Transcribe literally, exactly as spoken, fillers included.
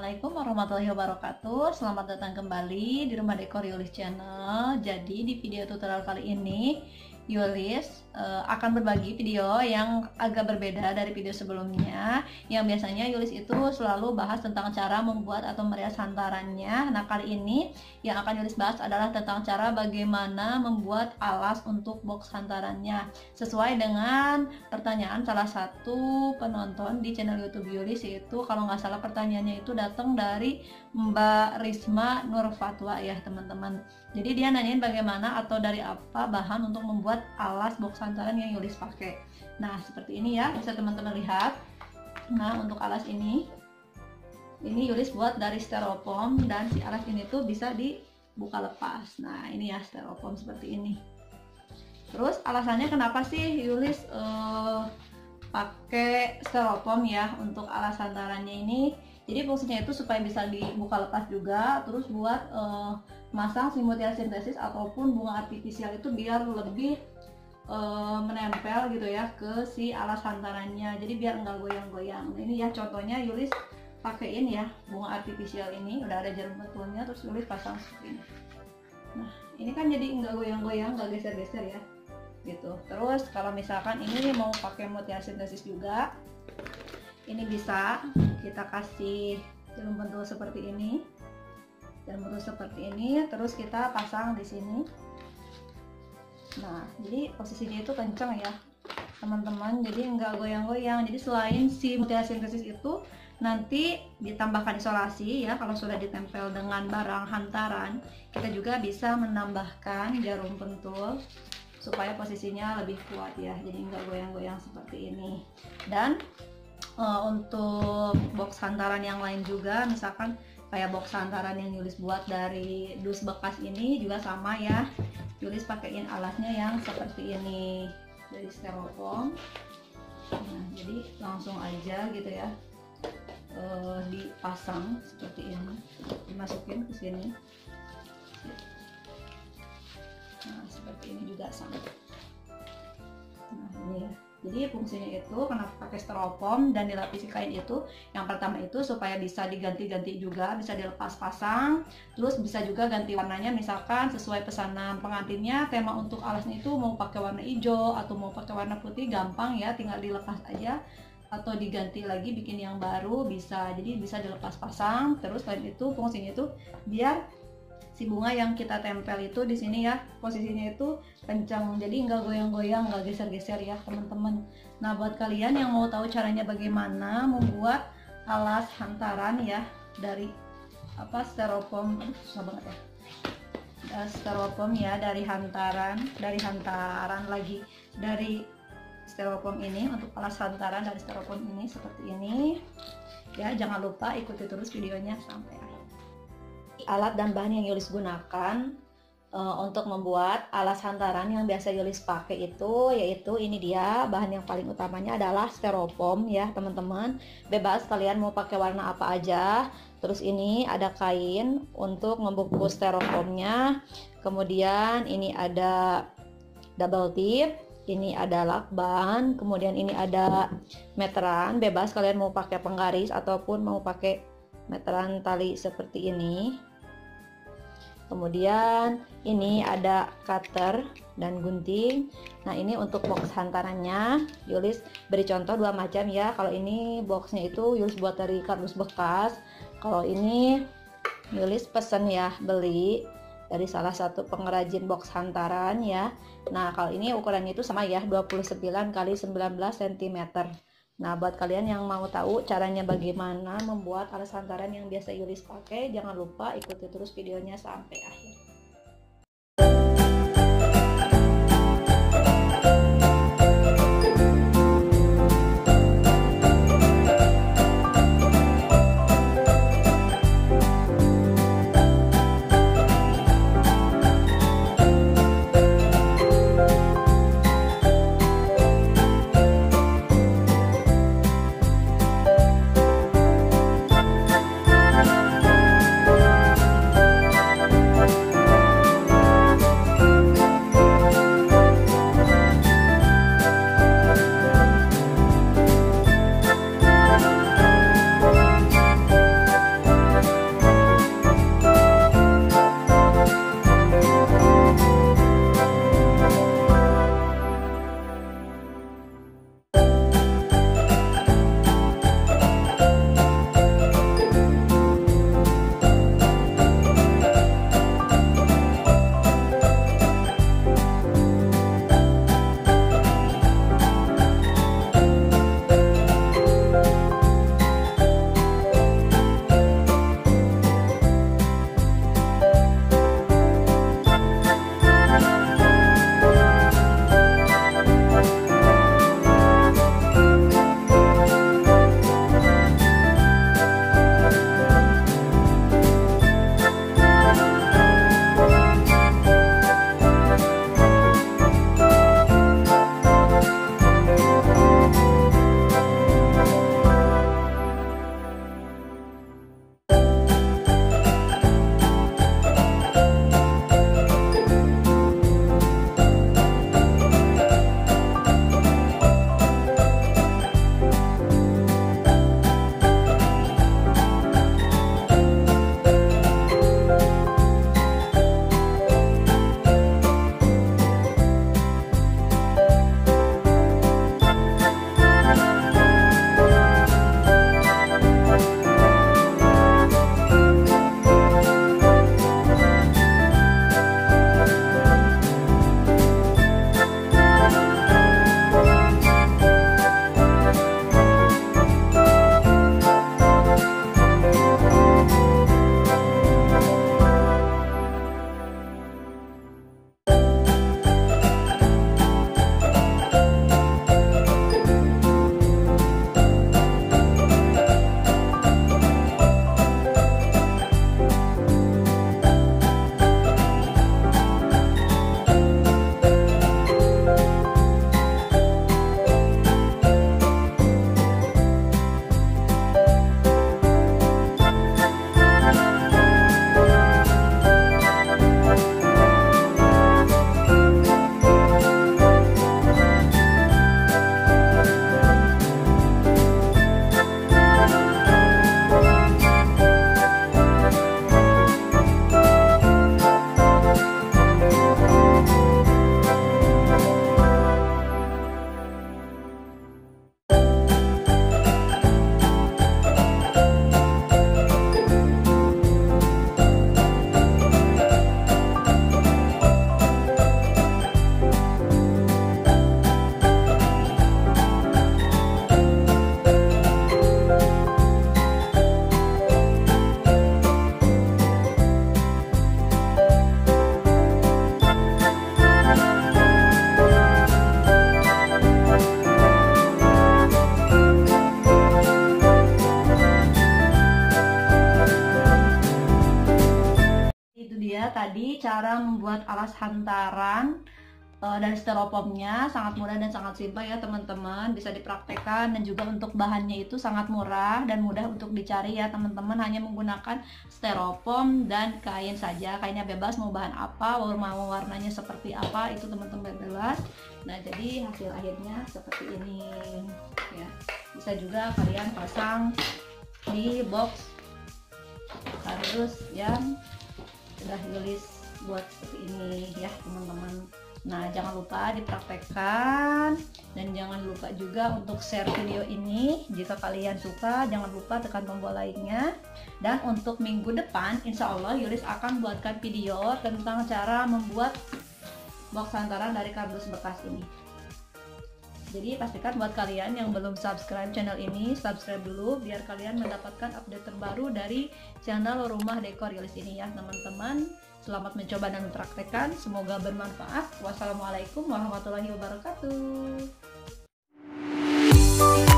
Assalamualaikum warahmatullahi wabarakatuh. Selamat datang kembali di Rumah Dekor Yulis Channel. Jadi di video tutorial kali ini Yulis uh, akan berbagi video yang agak berbeda dari video sebelumnya. Yang biasanya Yulis itu selalu bahas tentang cara membuat atau merias hantarannya. Nah, kali ini yang akan Yulis bahas adalah tentang cara bagaimana membuat alas untuk box hantarannya, sesuai dengan pertanyaan salah satu penonton di channel YouTube Yulis, yaitu kalau nggak salah pertanyaannya itu datang dari Mbak Risma Nur Fatwa ya teman-teman. Jadi dia nanyain bagaimana atau dari apa bahan untuk membuat alas box hantaran yang Yulis pakai. Nah, seperti ini ya, bisa teman-teman lihat. Nah, untuk alas ini ini Yulis buat dari styrofoam, dan si alas ini tuh bisa dibuka lepas. Nah, ini ya styrofoam seperti ini. Terus alasannya kenapa sih Yulis uh, pakai styrofoam ya untuk alas hantarannya ini? Jadi fungsinya itu supaya bisa dibuka lepas juga, terus buat uh, masang si mutiara sintesis ataupun bunga artifisial itu biar lebih uh, menempel gitu ya ke si alas hantarannya. Jadi biar enggak goyang-goyang. Nah, ini ya contohnya Yulis pakein ya bunga artifisial ini, udah ada jarum betulnya, terus Yulis pasang seperti ini. Nah, ini kan jadi enggak goyang-goyang, enggak geser-geser ya. Gitu. Terus kalau misalkan ini mau pakai mutiara sintesis juga, ini bisa kita kasih jarum pentul seperti ini, jarum pentul seperti ini, terus kita pasang di sini. Nah, jadi posisinya itu kenceng ya teman-teman, jadi enggak goyang-goyang. Jadi selain si mutiara sintesis itu nanti ditambahkan isolasi ya, kalau sudah ditempel dengan barang hantaran, kita juga bisa menambahkan jarum pentul supaya posisinya lebih kuat ya, jadi enggak goyang-goyang seperti ini. Dan Uh, untuk box hantaran yang lain juga, misalkan kayak box hantaran yang Yulis buat dari dus bekas ini juga sama ya, Yulis pakaiin alasnya yang seperti ini dari styrofoam. Nah, jadi langsung aja gitu ya, uh, dipasang seperti ini, dimasukin ke sini. Nah, seperti ini juga sama. Nah, ini ya. Jadi fungsinya itu kenapa pakai styrofoam dan dilapisi kain itu, yang pertama itu supaya bisa diganti-ganti juga, bisa dilepas pasang, terus bisa juga ganti warnanya, misalkan sesuai pesanan pengantinnya tema untuk alasnya itu mau pakai warna hijau atau mau pakai warna putih, gampang ya, tinggal dilepas aja atau diganti lagi bikin yang baru bisa. Jadi bisa dilepas pasang. Terus selain itu fungsinya itu biar si bunga yang kita tempel itu di sini ya, posisinya itu kencang, jadi nggak goyang-goyang, nggak geser-geser ya teman-teman. Nah, buat kalian yang mau tahu caranya bagaimana membuat alas hantaran ya dari apa styrofoam, aduh susah banget ya, uh, styrofoam ya dari hantaran, dari hantaran lagi dari styrofoam ini, untuk alas hantaran dari styrofoam ini seperti ini ya. Jangan lupa ikuti terus videonya sampai akhir. Alat dan bahan yang Yulis gunakan uh, untuk membuat alas hantaran yang biasa Yulis pakai itu yaitu ini dia, bahan yang paling utamanya adalah styrofoam ya teman-teman. Bebas kalian mau pakai warna apa aja. Terus ini ada kain untuk membungkus styrofoamnya. Kemudian ini ada double tip, ini ada lakban, kemudian ini ada meteran. Bebas kalian mau pakai penggaris ataupun mau pakai meteran tali seperti ini. Kemudian ini ada cutter dan gunting. Nah, ini untuk box hantarannya Yulis beri contoh dua macam ya. Kalau ini boxnya itu Yulis buat dari kardus bekas. Kalau ini Yulis pesen ya, beli dari salah satu pengrajin box hantaran ya. Nah, kalau ini ukurannya itu sama ya, dua puluh sembilan kali sembilan belas sentimeter. Nah, buat kalian yang mau tahu caranya bagaimana membuat alas hantaran yang biasa Yulis pakai, jangan lupa ikuti terus videonya sampai akhir. ya tadi cara membuat alas hantaran uh, dari styrofoamnya sangat mudah dan sangat simpel ya teman-teman, bisa dipraktekkan, dan juga untuk bahannya itu sangat murah dan mudah untuk dicari ya teman-teman, hanya menggunakan styrofoam dan kain saja. Kainnya bebas mau bahan apa, mau warnanya seperti apa, itu teman-teman bebas. Nah jadi hasil akhirnya seperti ini ya, bisa juga kalian pasang di box harus yang sudah Yulis buat seperti ini ya teman-teman. Nah jangan lupa dipraktekkan, dan jangan lupa juga untuk share video ini jika kalian suka. Jangan lupa tekan tombol like-nya. Dan untuk minggu depan insya Allah Yulis akan buatkan video tentang cara membuat box hantaran dari kardus bekas ini. Jadi pastikan buat kalian yang belum subscribe channel ini, subscribe dulu biar kalian mendapatkan update terbaru dari channel Rumah Dekor Yulis ini ya teman-teman. Selamat mencoba dan mempraktekkan, semoga bermanfaat. Wassalamualaikum warahmatullahi wabarakatuh.